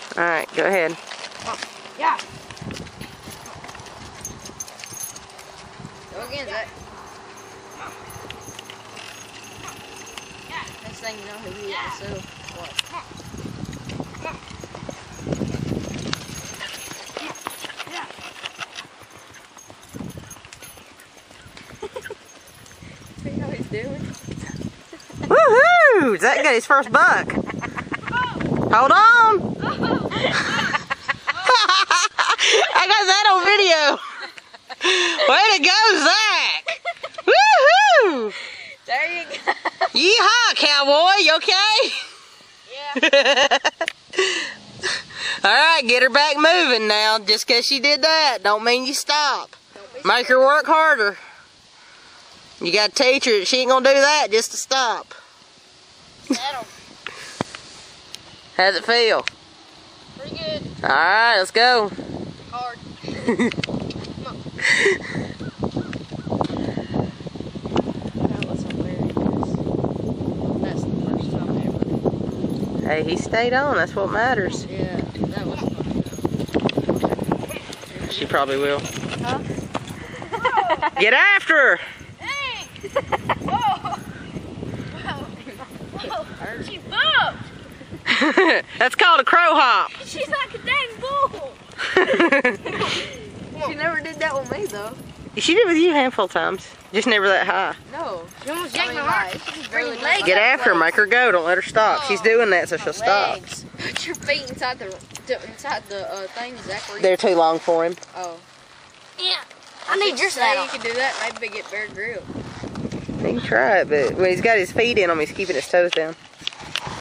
Alright, go ahead. Yeah. Go again, Zach. Next thing you know, he'll be at the zoo. What? See how he's doing? Woohoo! Zach got his first buck. Hold on! I got that on video. Way to go, Zach! Woohoo! There you go. Yeehaw, cowboy! You okay? Yeah. Alright, get her back moving now. Just because she did that, don't mean you stop. Make her work harder. You gotta teach her that she ain't gonna do that just to stop. Settle. How's it feel? Pretty good. Alright, let's go. Hard. That was hilarious. That's the first time ever. Hey, he stayed on. That's what matters. Yeah, that was fun. She probably will. Huh? Get after her! Hey! Whoa! Whoa! She bumped! That's called a crow hop. She's like a dang bull! She never did that with me though. She did with you a handful of times. Just never that high. No. She almost yanked my heart. Get after her, make her go. Don't let her stop. She's doing that so she'll stop. Legs. Put your feet inside the thing, Zachary. They're too long for him. Oh. Yeah. I need your saddle. You can do that. Maybe get Bear Grylls. He can try it, but when he's got his feet in him, he's keeping his toes down.